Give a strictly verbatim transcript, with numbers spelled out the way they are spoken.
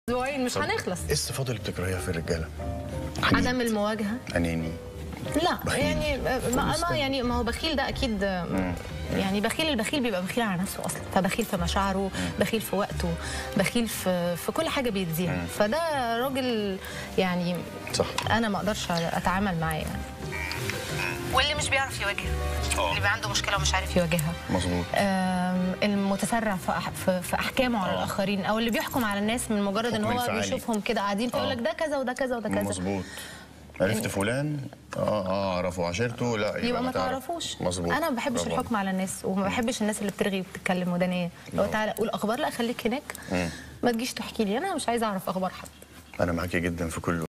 اسبوعين مش هنخلص. ايه الصفات اللي بتكرهيها في الرجاله؟ عدم المواجهه. اناني. لا بخيل. يعني ما, ما يعني ما هو بخيل ده اكيد. مم. يعني بخيل البخيل بيبقى بخيل على نفسه اصلا، فبخيل في مشاعره، مم. بخيل في وقته، بخيل في في كل حاجه بيديها، فده راجل يعني صح. انا ما اقدرش اتعامل معاه يعني. واللي مش بيعرف يواجه، اللي بيبقى عنده مشكله ومش عارف يواجهها. مظبوط. المتسرع في, أح في, في احكامه على أوه. الاخرين، او اللي بيحكم على الناس من مجرد ان هو انفعالي. بيشوفهم كده قاعدين فيقول لك ده كذا وده كذا وده كذا. مظبوط. عرفت فلان؟ اه اه اعرفه. عشرته؟ لا يبقى, يبقى ما تعرفوش. مظبوط. انا ما بحبش الحكم على الناس، وما بحبش الناس اللي بترغي وبتتكلم ودانيه. لو تعالى قول اخبار، لا خليك هناك. مم. ما تجيش تحكي لي، انا مش عايزه اعرف اخبار حد. انا معاكي جدا في كل